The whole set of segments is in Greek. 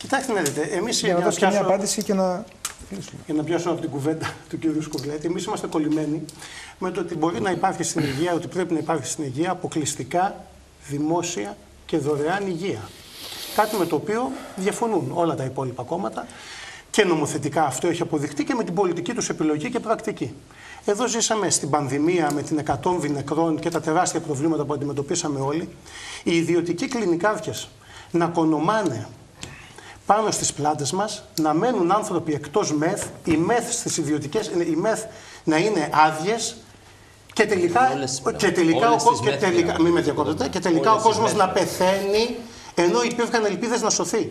Κοιτάξτε να δείτε, εμείς για να δώσω και μια απάντηση και να κλείσουμε. Για να πιάσω από την κουβέντα του κ. Σκουβλέτη, εμείς είμαστε κολλημένοι με το ότι μπορεί να υπάρχει στην υγεία, ότι πρέπει να υπάρχει στην υγεία αποκλειστικά δημόσια και δωρεάν υγεία. Κάτι με το οποίο διαφωνούν όλα τα υπόλοιπα κόμματα και νομοθετικά αυτό έχει αποδειχτεί και με την πολιτική τους επιλογή και πρακτική. Εδώ ζήσαμε στην πανδημία με την εκατόμβη νεκρών και τα τεράστια προβλήματα που αντιμετωπίσαμε όλοι. Οι ιδιωτικοί κλινικάρχες να κονομάνε πάνω στις πλάτες μας, να μένουν άνθρωποι εκτός ΜΕΘ, οι ΜΕΘ στις ιδιωτικές, οι ΜΕΘ να είναι άδειες και τελικά ο κόσμος να πεθαίνει ενώ υπήρχαν ελπίδες να σωθεί.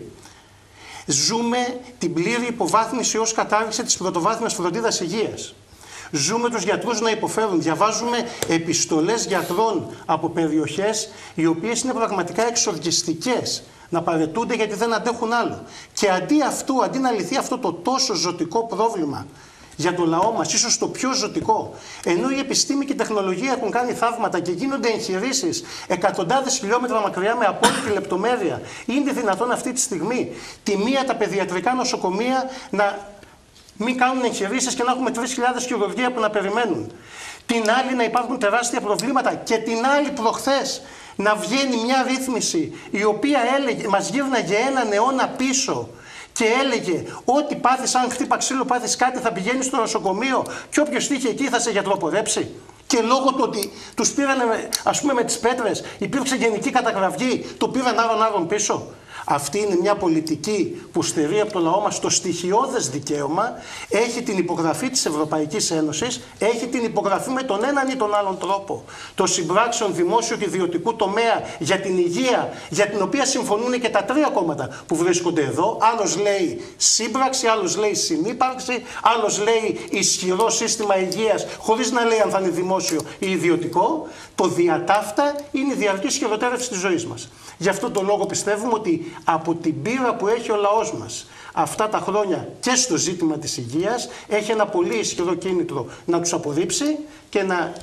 Ζούμε την πλήρη υποβάθμιση ως κατάργηση της πρωτοβάθμιας φροντίδας υγείας. Ζούμε τους γιατρούς να υποφέρουν. Διαβάζουμε επιστολές γιατρών από περιοχές οι οποίες είναι πραγματικά εξοργιστικές, να παραιτούνται γιατί δεν αντέχουν άλλο. Και αντί να λυθεί αυτό το τόσο ζωτικό πρόβλημα για το λαό μας, ίσως το πιο ζωτικό, ενώ η επιστήμη και η τεχνολογία έχουν κάνει θαύματα και γίνονται εγχειρήσεις εκατοντάδες χιλιόμετρα μακριά με απόλυτη λεπτομέρεια, είναι δυνατόν αυτή τη στιγμή τη μία τα παιδιατρικά νοσοκομεία να μην κάνουν εγχειρήσεις και να έχουμε 3.000 χειρουργεία που να περιμένουν? Την άλλη να υπάρχουν τεράστια προβλήματα και την άλλη προχθές να βγαίνει μια ρύθμιση η οποία μας γύρναγε έναν αιώνα πίσω και έλεγε ότι πάθεις, αν χτύπα ξύλο, πάθεις κάτι, θα πηγαίνεις στο νοσοκομείο και όποιος τύχει εκεί θα σε γιατροπορέψει. Και λόγω του ότι τους πήραν, ας πούμε, με τις πέτρες, υπήρξε γενική καταγραφή, το πήραν άρον πίσω. Αυτή είναι μια πολιτική που στερεί από το λαό μας το στοιχειώδες δικαίωμα, έχει την υπογραφή της Ευρωπαϊκής Ένωσης, έχει την υπογραφή με τον έναν ή τον άλλον τρόπο των συμπράξεων δημόσιου και ιδιωτικού τομέα για την υγεία, για την οποία συμφωνούν και τα τρία κόμματα που βρίσκονται εδώ. Άλλος λέει σύμπραξη, άλλος λέει συνύπαρξη, άλλος λέει ισχυρό σύστημα υγείας, χωρίς να λέει αν θα είναι δημόσιο ή ιδιωτικό. Το διατάφτα είναι η διαρκής χειροτέρευση της ζωής μας. Γι' αυτό τον λόγο πιστεύουμε ότι από την πείρα που έχει ο λαός μας αυτά τα χρόνια και στο ζήτημα της υγείας έχει ένα πολύ ισχυρό κίνητρο να τους απορρίψει και να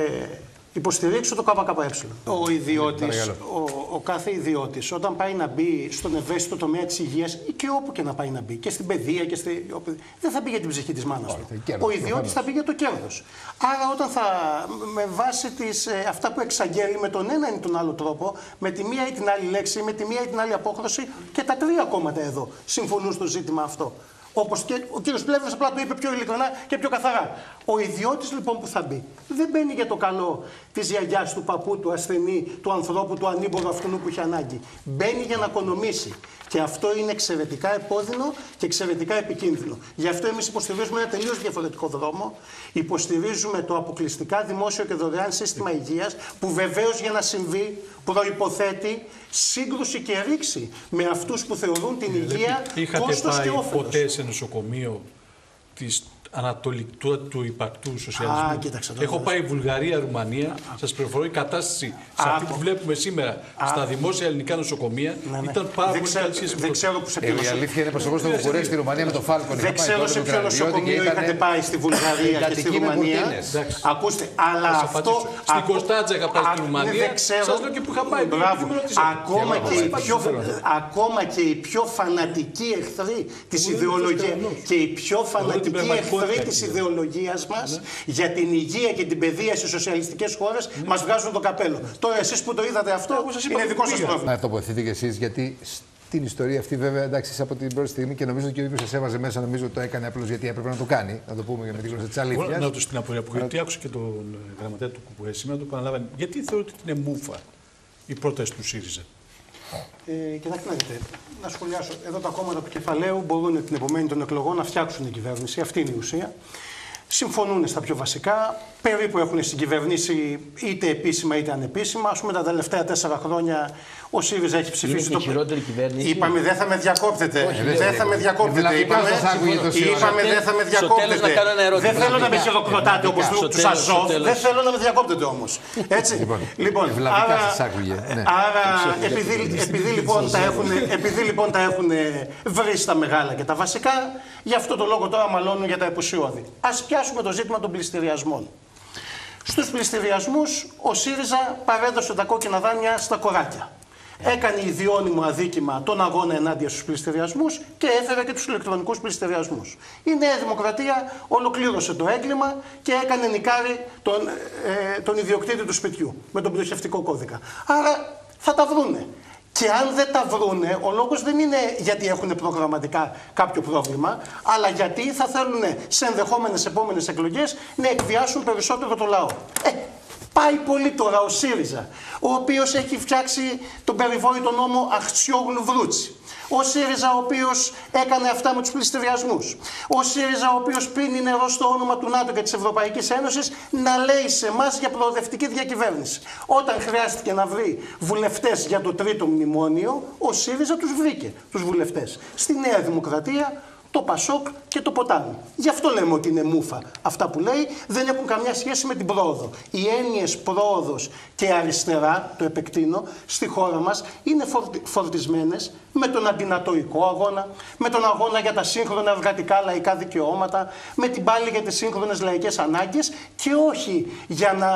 υποστηρίξει το ΚΚΕ. Ο ιδιώτης, ο κάθε ιδιώτης, όταν πάει να μπει στον ευαίσθητο τομέα της υγείας ή και όπου και να πάει να μπει, και στην παιδεία και δεν θα μπει για την ψυχή της μάνας του. Ο ιδιώτης θα μπει για το κέρδος. Άρα, όταν θα, με βάση αυτά που εξαγγέλει με τον ένα ή τον άλλο τρόπο, με τη μία ή την άλλη λέξη, με τη μία ή την άλλη απόχρωση, και τα τρία κόμματα εδώ συμφωνούν στο ζήτημα αυτό. Όπως και ο κύριος Πλεύρης απλά το είπε πιο ειλικρινά και πιο καθαρά. Ο ιδιώτης λοιπόν που θα μπει δεν μπαίνει για το καλό της γιαγιάς, του παππού, του ασθενή, του ανθρώπου, του ανήμπορου αυτού που έχει ανάγκη. Μπαίνει για να οικονομήσει. Και αυτό είναι εξαιρετικά επώδυνο και εξαιρετικά επικίνδυνο. Γι' αυτό εμείς υποστηρίζουμε ένα τελείως διαφορετικό δρόμο. Υποστηρίζουμε το αποκλειστικά δημόσιο και δωρεάν σύστημα υγείας, που βεβαίως για να συμβεί προϋποθέτει σύγκρουση και ρήξη με αυτούς που θεωρούν την υγεία κόστος και όφελος. Είχατε πάει ποτέ σε νοσοκομείο της ανατολικού του υπαρκτού σοσιαλισμού? Έχω πάει Βουλγαρία, Ρουμανία. Σας πληροφορώ, η κατάσταση σε αυτή που βλέπουμε σήμερα στα δημόσια ελληνικά νοσοκομεία ήταν πάρα πολύ καλή σχέση με η αλήθεια είναι πως εγώ στο Βουκουρέστι, στη Ρουμανία, με το Φάλκον. Δεν ξέρω σε ποιο νοσοκομείο είχατε πάει στη Βουλγαρία και στη Ρουμανία. Ακούστε, αλλά αυτό. Στην Κωνσταντζα είχα πάει στη Ρουμανία. Σας λέω και που είχα πάει. Ακόμα και οι πιο φανατικοί εχθροί της ιδεολογίας και οι πιο φανατικοί εχθροί της ιδεολογίας μας για την υγεία και την παιδεία στις σοσιαλιστικές χώρες μας βγάζουν το καπέλο. Τώρα εσείς που το είδατε αυτό είναι δικό σας πρόβλημα. Να τοποθετείτε κι εσείς, γιατί στην ιστορία αυτή βέβαια, εντάξει, από την πρώτη στιγμή, και νομίζω ότι ο ίδιος σας έβαζε μέσα, νομίζω ότι το έκανε απλώς γιατί έπρεπε να το κάνει. Να το πούμε για με τη γλώσσα της αλήθειας. Να το στην απορία που άκουσα και τον γραμματέα του ΚΚΕ σήμερα, το επαναλάβανε. Γιατί θεωρείτε ότι είναι μούφα η πρόταση του ΣΥΡΙΖΑ? Κοιτάξτε να δείτε, να σχολιάσω. Εδώ τα κόμματα του κεφαλαίου μπορούν την επομένη των εκλογών να φτιάξουν την κυβέρνηση. Αυτή είναι η ουσία. Συμφωνούν στα πιο βασικά. Περίπου έχουν συγκυβερνήσει είτε επίσημα είτε ανεπίσημα. Ας πούμε, τα τελευταία 4 χρόνια ο ΣΥΡΙΖΑ έχει ψηφίσει το χειρότερη κυβέρνηση. Είπαμε δεν θα με διακόπτετε. Δεν θα με διακόπτετε. Είπαμε δεν θα με διακόπτετε. Δεν θέλω να με χειροκροτάτε όπως τους Αζόφ. Δεν θέλω να με διακόπτετε όμως. Έτσι. Λοιπόν, άρα επειδή λοιπόν τα έχουν βρει στα μεγάλα και τα βασικά, γι' αυτό το λόγο τώρα μαλώνουν για τα επουσιώδη. Ας πιάσουμε το ζήτημα των πληστηριασμών. Στους πληστηριασμούς ο ΣΥΡΙΖΑ παρέδωσε τα κόκκινα δάνεια στα κοράκια. Έκανε ιδιώνυμο αδίκημα τον αγώνα ενάντια στους πληστηριασμούς και έφερε και τους ηλεκτρονικούς πληστηριασμούς. Η Νέα Δημοκρατία ολοκλήρωσε το έγκλημα και έκανε νικάρι τον ιδιοκτήτη του σπιτιού με τον πτωχευτικό κώδικα. Άρα θα τα βρούνε. Και αν δεν τα βρούνε, ο λόγος δεν είναι γιατί έχουν προγραμματικά κάποιο πρόβλημα, αλλά γιατί θα θέλουν σε ενδεχόμενες επόμενες εκλογές να εκβιάσουν περισσότερο το λαό. Πάει πολύ τώρα ο ΣΥΡΙΖΑ, ο οποίος έχει φτιάξει τον περιβόητο νόμο Αχτσιόγλου-Βρούτσι. Ο ΣΥΡΙΖΑ, ο οποίος έκανε αυτά με τους πληστηριασμούς. Ο ΣΥΡΙΖΑ, ο οποίος πίνει νερό στο όνομα του ΝΑΤΟ και της Ευρωπαϊκής Ένωσης να λέει σε εμάς για προοδευτική διακυβέρνηση. Όταν χρειάστηκε να βρει βουλευτές για το τρίτο μνημόνιο, ο ΣΥΡΙΖΑ τους βρήκε, τους βουλευτές. Στη Νέα Δημοκρατία, το Πασόκ και το Ποτάμι. Γι' αυτό λέμε ότι είναι μούφα. Αυτά που λέει δεν έχουν καμιά σχέση με την πρόοδο. Οι έννοιες πρόοδος και αριστερά, το επεκτείνω, στη χώρα μας είναι φορτισμένες με τον αντινατοϊκό αγώνα, με τον αγώνα για τα σύγχρονα εργατικά λαϊκά δικαιώματα, με την πάλη για τις σύγχρονες λαϊκές ανάγκες και όχι για να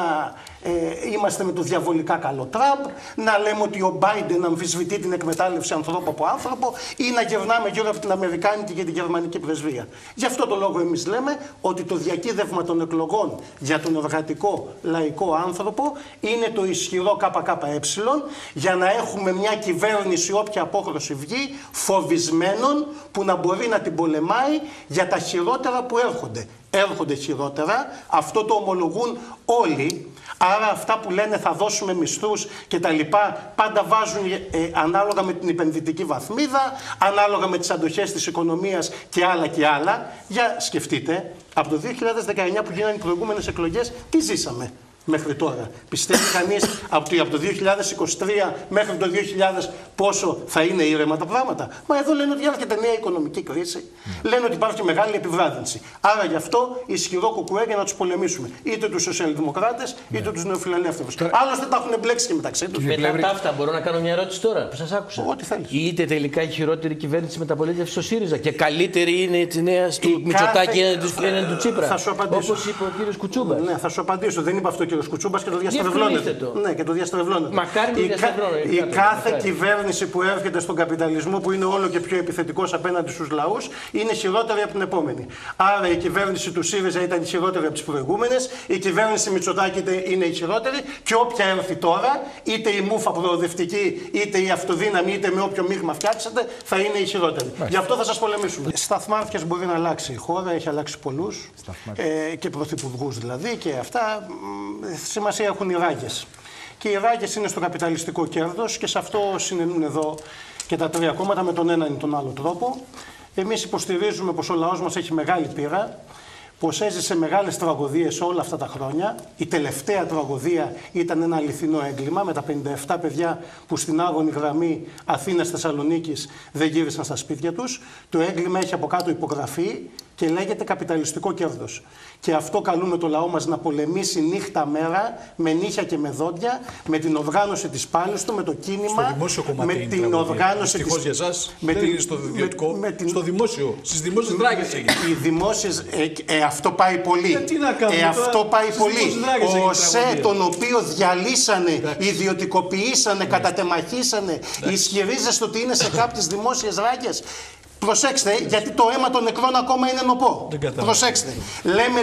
είμαστε με το διαβολικά καλό Τραμπ, να λέμε ότι ο Μπάιντεν αμφισβητεί την εκμετάλλευση ανθρώπου από άνθρωπο ή να γυρνάμε γύρω από την Αμερικάνικη και την Γερμανική πρεσβεία. Γι' αυτό το λόγο εμείς λέμε ότι το διακύδευμα των εκλογών για τον εργατικό λαϊκό άνθρωπο είναι το ισχυρό ΚΚΕ για να έχουμε μια κυβέρνηση όποια απόχρωση βγει φοβισμένων που να μπορεί να την πολεμάει για τα χειρότερα που έρχονται. Έρχονται χειρότερα, αυτό το ομολογούν όλοι. Άρα αυτά που λένε θα δώσουμε μισθούς και τα λοιπά πάντα βάζουν ανάλογα με την επενδυτική βαθμίδα, ανάλογα με τις αντοχές της οικονομίας και άλλα και άλλα. Για σκεφτείτε, από το 2019 που γίνανε οι προηγούμενες εκλογές, τι ζήσαμε μέχρι τώρα? Πιστεύει κανείς από το 2023 μέχρι το 2000 πόσο θα είναι ήρεμα τα πράγματα? Μα εδώ λένε ότι έρχεται νέα οικονομική κρίση, λένε ότι υπάρχει μεγάλη επιβράδυνση. Άρα γι' αυτό ισχυρό κουκουέ για να τους πολεμήσουμε. Είτε τους σοσιαλδημοκράτες είτε τους νεοφιλελεύθερους. Άλλωστε τα έχουν μπλέξει και μεταξύ τους. Μετά από αυτά, μπορώ να κάνω μια ερώτηση τώρα που σας άκουσα? Ό,τι θέλεις. Είτε τελικά η χειρότερη κυβέρνηση μεταπολίτευση στο ΣΥΡΙΖΑ και καλύτερη είναι τη νέα του Μητσοτάκη έναντι του Τσίπρα. Θα σου απαντήσω. Όπως είπε ο κύριος Κουτσούμπας. Ναι, θα σου απαντήσω. Δεν είπα αυτό ο κύριος Κουτσούμπας και το διαστρεβλώνεται. Ναι, και το διαστρεβλώνεται. Μακάρι να διαστρεβλώνεται. Η κάθε κυβέρνηση που έρχεται στον καπιταλισμό, που είναι όλο και πιο επιθετικός απέναντι στους λαούς, είναι χειρότερη από την επόμενη. Άρα η κυβέρνηση του ΣΥΡΙΖΑ ήταν χειρότερη από τις προηγούμενες, η κυβέρνηση Μητσοτάκη είναι η χειρότερη και όποια έρθει τώρα, είτε η μούφα προοδευτική, είτε η αυτοδύναμη, είτε με όποιο μείγμα φτιάξετε, θα είναι η χειρότερη. Γι' αυτό θα σας πολεμήσουμε. Σταθμάρχες μπορεί να αλλάξει η χώρα, έχει αλλάξει πολλούς και πρωθυπουργούς δηλαδή και αυτά. Σημασία έχουν οι ράγες. Και οι ράγες είναι στο καπιταλιστικό κέρδος και σε αυτό συνενούν εδώ και τα τρία κόμματα με τον έναν ή τον άλλο τρόπο. Εμείς υποστηρίζουμε πως ο λαός μας έχει μεγάλη πείρα, πως έζησε μεγάλες τραγωδίες όλα αυτά τα χρόνια. Η τελευταία τραγωδία ήταν ένα αληθινό έγκλημα με τα 57 παιδιά που στην άγωνη γραμμή Αθήνας-Θεσσαλονίκης δεν γύρισαν στα σπίτια τους. Το έγκλημα έχει από κάτω υπογραφεί και λέγεται καπιταλιστικό κέρδος. Και αυτό καλούμε το λαό μας να πολεμήσει νύχτα μέρα, με νύχια και με δόντια, με την οργάνωση της πάλης του, με το κίνημα. Στο δημόσιο κομμάτι με την οργάνωση της... για εσάς, δεν είναι στο ιδιωτικό, στο δημόσιο, στις δημόσιες δράγες έγινε. Οι δημόσιες, αυτό πάει πολύ. Τι να κάνουμε αυτό πάει πολύ. Ο ΟΣΕ, τον οποίο διαλύσανε, ιδιωτικοποιήσανε, κατατεμαχίσανε, ισχυρίζεστε ότι είναι σε κάποιες δημόσιες δράγες. Προσέξτε, γιατί το αίμα των νεκρών ακόμα είναι νοπό. Προσέξτε. Λέμε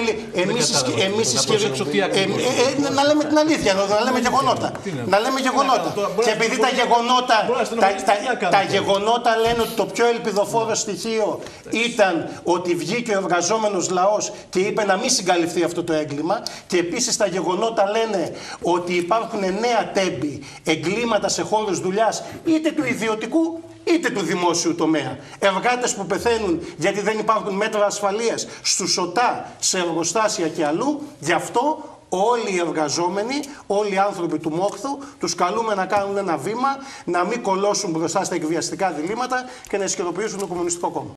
εμείς να λέμε την αλήθεια, να λέμε γεγονότα. Να λέμε γεγονότα. Και επειδή τα γεγονότα λένε ότι το πιο ελπιδοφόρο στοιχείο ήταν ότι βγήκε ο εργαζόμενος λαός και είπε να μην συγκαλυφθεί αυτό το έγκλημα, και επίσης τα γεγονότα λένε ότι υπάρχουν νέα τέμπη, εγκλήματα σε χώρους δουλειάς, είτε του ιδιωτικού είτε του δημόσιου τομέα. Εργάτες που πεθαίνουν γιατί δεν υπάρχουν μέτρα ασφαλείας στους ΟΤΑ, σε εργοστάσια και αλλού. Γι' αυτό όλοι οι εργαζόμενοι, όλοι οι άνθρωποι του μόχθου, τους καλούμε να κάνουν ένα βήμα, να μην κολώσουν μπροστά στα εκβιαστικά διλήμματα και να ισχυροποιήσουν το Κομμουνιστικό Κόμμα.